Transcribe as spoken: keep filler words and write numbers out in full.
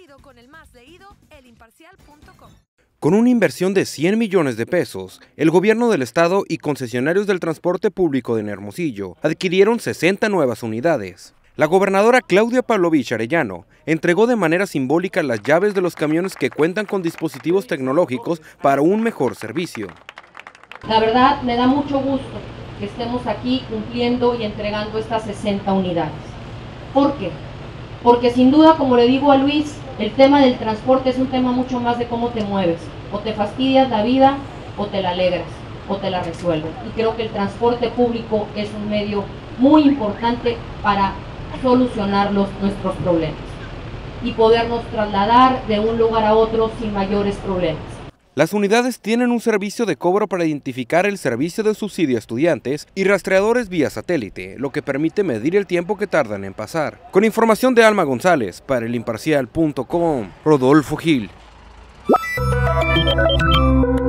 sido con el más leído, el imparcial punto com. Con una inversión de cien millones de pesos, el gobierno del estado y concesionarios del transporte público de Hermosillo adquirieron sesenta nuevas unidades. La gobernadora Claudia Pavlovich Arellano entregó de manera simbólica las llaves de los camiones que cuentan con dispositivos tecnológicos para un mejor servicio. La verdad, me da mucho gusto que estemos aquí cumpliendo y entregando estas sesenta unidades. ¿Por qué? Porque sin duda, como le digo a Luis, el tema del transporte es un tema mucho más de cómo te mueves. O te fastidias la vida, o te la alegras, o te la resuelves. Y creo que el transporte público es un medio muy importante para solucionar los, nuestros problemas y podernos trasladar de un lugar a otro sin mayores problemas. Las unidades tienen un servicio de cobro para identificar el servicio de subsidio a estudiantes y rastreadores vía satélite, lo que permite medir el tiempo que tardan en pasar. Con información de Alma González para el imparcial punto com, Rodolfo Gil.